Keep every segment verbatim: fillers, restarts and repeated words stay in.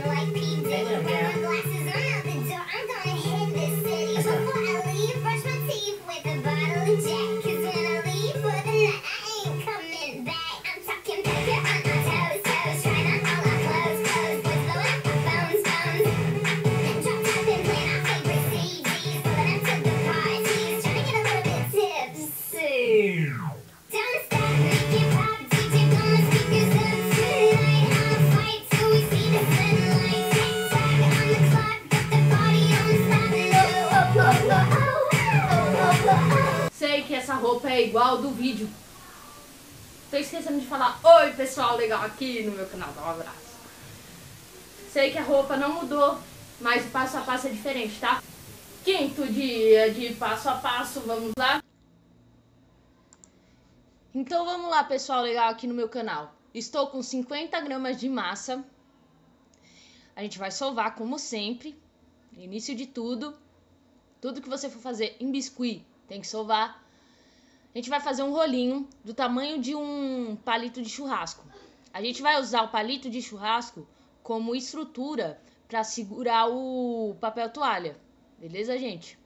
Sei que essa roupa é igual do vídeo. Tô esquecendo de falar oi pessoal legal aqui no meu canal, dá um abraço. Sei que a roupa não mudou, mas o passo a passo é diferente, tá? Quinto dia de passo a passo, vamos lá? Então vamos lá pessoal legal aqui no meu canal. Estou com cinquenta gramas de massa. A gente vai sovar como sempre. Início de tudo. Tudo que você for fazer em biscuit tem que sovar. A gente vai fazer um rolinho do tamanho de um palito de churrasco. A gente vai usar o palito de churrasco como estrutura para segurar o papel toalha. Beleza, gente?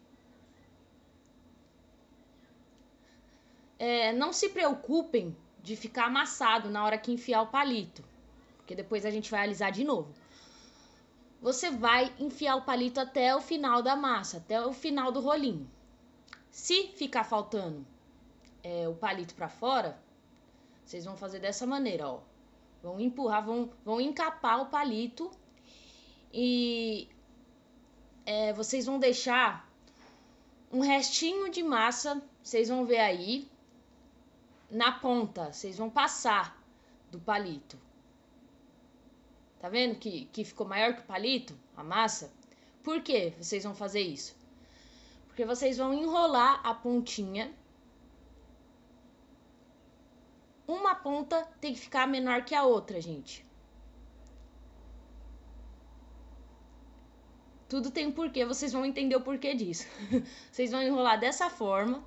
É, não se preocupem de ficar amassado na hora que enfiar o palito, porque depois a gente vai alisar de novo. Você vai enfiar o palito até o final da massa, até o final do rolinho. Se ficar faltando é, o palito para fora, vocês vão fazer dessa maneira, ó. Vão empurrar, vão, vão encapar o palito e é, vocês vão deixar um restinho de massa, vocês vão ver aí, na ponta, vocês vão passar do palito. Tá vendo que, que ficou maior que o palito, a massa? Por que vocês vão fazer isso? Porque vocês vão enrolar a pontinha. Uma ponta tem que ficar menor que a outra, gente. Tudo tem um porquê, vocês vão entender o porquê disso. Vocês vão enrolar dessa forma.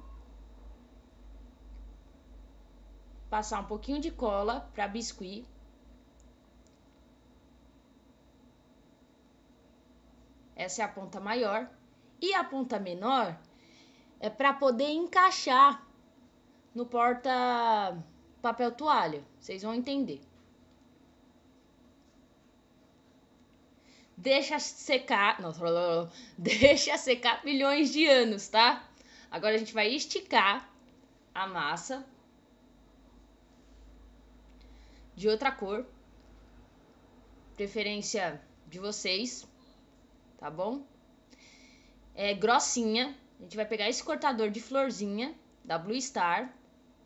Passar um pouquinho de cola para biscuit. Essa é a ponta maior. E a ponta menor é para poder encaixar no porta papel toalha. Vocês vão entender. Deixa secar, não, deixa secar milhões de anos, tá? Agora a gente vai esticar a massa de outra cor, preferência de vocês, tá bom? É grossinha. A gente vai pegar esse cortador de florzinha da Blue Star.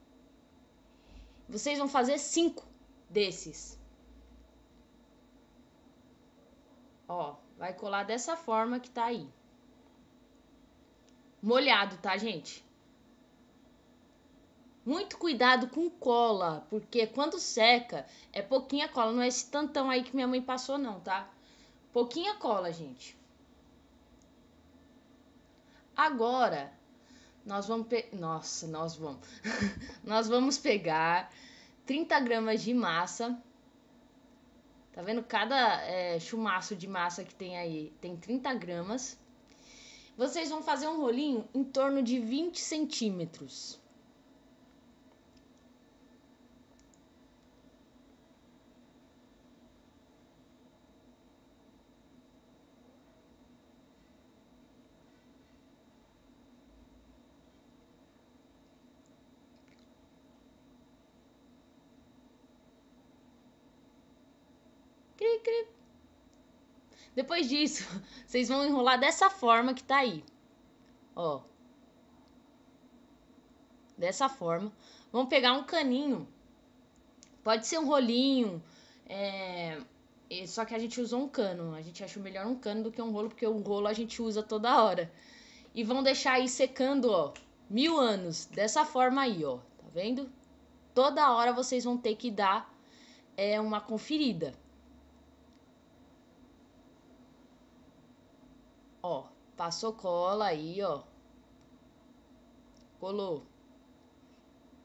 Vocês vão fazer cinco desses. Ó, vai colar dessa forma que tá aí. Molhado, tá, gente? Muito cuidado com cola, porque quando seca, é pouquinha cola. Não é esse tantão aí que minha mãe passou, não, tá? Pouquinha cola, gente. Agora, nós vamos... Pe... Nossa, nós vamos... nós vamos pegar trinta gramas de massa. Tá vendo? Cada é, chumaço de massa que tem aí tem trinta gramas. Vocês vão fazer um rolinho em torno de vinte centímetros. Cri, cri. Depois disso, vocês vão enrolar dessa forma que tá aí. Ó. Dessa forma. Vão pegar um caninho. Pode ser um rolinho. É... Só que a gente usou um cano. A gente achou melhor um cano do que um rolo, porque o rolo a gente usa toda hora. E vão deixar aí secando, ó. Mil anos. Dessa forma aí, ó. Tá vendo? Toda hora vocês vão ter que dar é, uma conferida. Ó, passou cola aí, ó. Colou.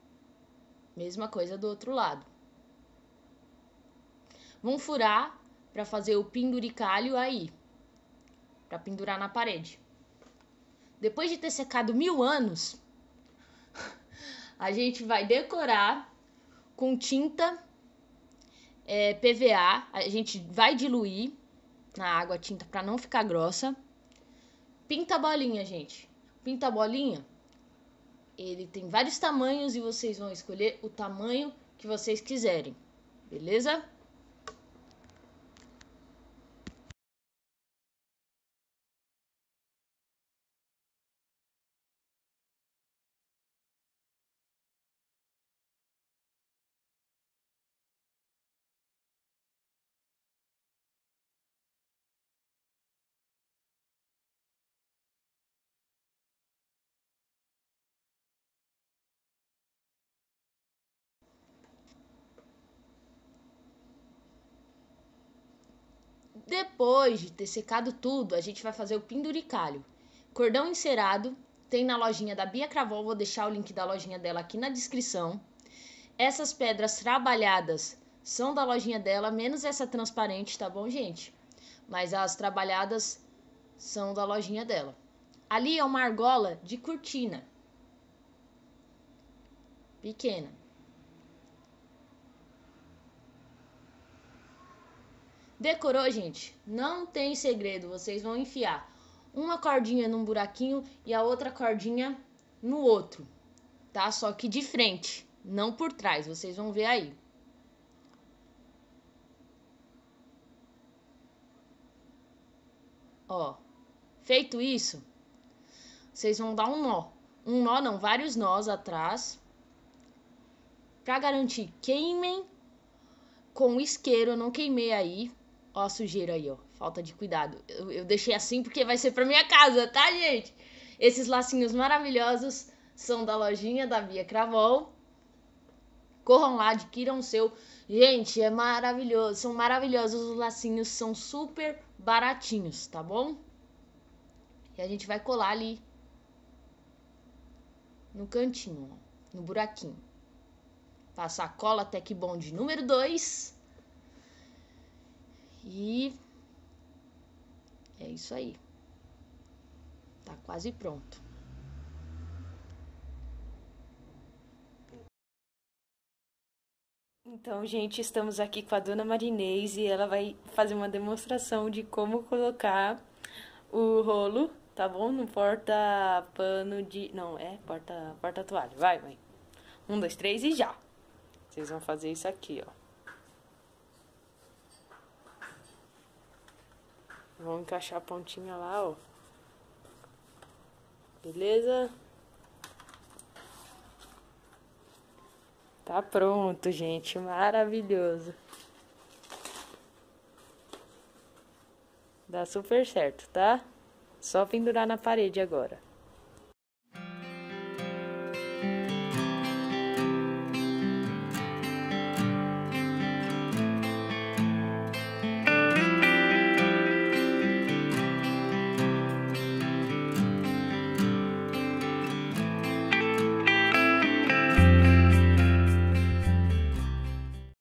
Mesma coisa do outro lado. Vão furar para fazer o penduricalho aí, para pendurar na parede. Depois de ter secado mil anos, a gente vai decorar com tinta é, P V A. A gente vai diluir na água a tinta para não ficar grossa. Pinta a bolinha, gente. Pinta a bolinha. Ele tem vários tamanhos e vocês vão escolher o tamanho que vocês quiserem. Beleza? Depois de ter secado tudo, a gente vai fazer o penduricalho. Cordão encerado, tem na lojinha da Bia Cravol, vou deixar o link da lojinha dela aqui na descrição. Essas pedras trabalhadas são da lojinha dela, menos essa transparente, tá bom, gente? Mas as trabalhadas são da lojinha dela. Ali é uma argola de cortina. Pequena. Decorou, gente? Não tem segredo. Vocês vão enfiar uma cordinha num buraquinho e a outra cordinha no outro, tá? Só que de frente, não por trás. Vocês vão ver aí. Ó, feito isso, vocês vão dar um nó. Um nó não, vários nós atrás. Pra garantir, queimem com isqueiro. Eu não queimei aí. Ó a sujeira aí, ó. Falta de cuidado. Eu, eu deixei assim porque vai ser pra minha casa, tá, gente? Esses lacinhos maravilhosos são da lojinha da Bia Cravol. Corram lá, adquiram o seu. Gente, é maravilhoso. São maravilhosos os lacinhos. São super baratinhos, tá bom? E a gente vai colar ali no cantinho, ó, no buraquinho. Passar cola Tec Bond número dois. E é isso aí. Tá quase pronto. Então, gente, estamos aqui com a dona Marinês e ela vai fazer uma demonstração de como colocar o rolo, tá bom? No porta-pano de... Não, é porta, porta-toalha. Vai, mãe. Um, dois, três e já. Vocês vão fazer isso aqui, ó. Vamos encaixar a pontinha lá, ó. Beleza? Tá pronto, gente. Maravilhoso. Dá super certo, tá? Só pendurar na parede agora.